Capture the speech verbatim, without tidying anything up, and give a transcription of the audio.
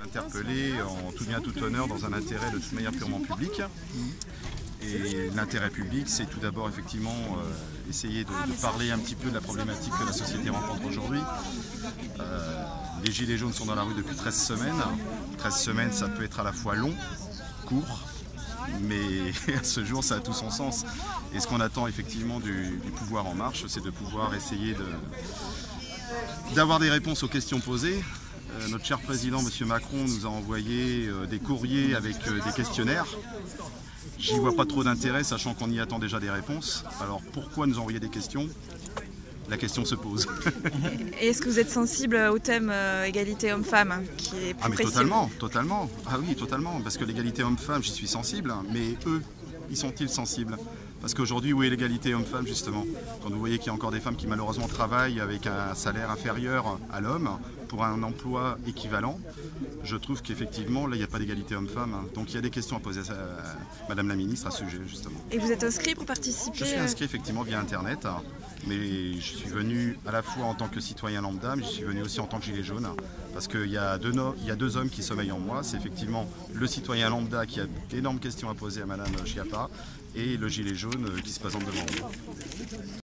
interpellé en tout bien tout honneur dans un intérêt de toute manière purement public. Et l'intérêt public, c'est tout d'abord effectivement euh, essayer de, de parler un petit peu de la problématique que la société rencontre aujourd'hui. Euh, les Gilets jaunes sont dans la rue depuis treize semaines. treize semaines, ça peut être à la fois long, court, mais à ce jour, ça a tout son sens. Et ce qu'on attend effectivement du, du pouvoir en marche, c'est de pouvoir essayer de, d'avoir des réponses aux questions posées. Euh, notre cher président, M. Macron, nous a envoyé euh, des courriers avec euh, des questionnaires. J'y vois pas trop d'intérêt, sachant qu'on y attend déjà des réponses. Alors pourquoi nous envoyer des questions? La question se pose. Et est-ce que vous êtes sensible au thème euh, égalité homme-femme, qui est plus Ah mais précis? totalement, totalement. Ah oui, totalement. Parce que l'égalité homme-femme, j'y suis sensible. Mais eux, y sont-ils sensibles? Parce qu'aujourd'hui, où est l'égalité homme-femme justement? Quand vous voyez qu'il y a encore des femmes qui malheureusement travaillent avec un salaire inférieur à l'homme pour un emploi équivalent, je trouve qu'effectivement, là, il n'y a pas d'égalité homme-femme. Donc il y a des questions à poser à Madame la Ministre à ce sujet, justement. Et vous êtes inscrit pour participer? Je suis inscrit effectivement via Internet, mais je suis venu à la fois en tant que citoyen lambda, mais je suis venu aussi en tant que gilet jaune, parce qu'il y a deux, no il y a deux hommes qui sommeillent en moi. C'est effectivement le citoyen lambda qui a d'énormes questions à poser à Madame Schiappa et le gilet jaune qui se présente devant moi.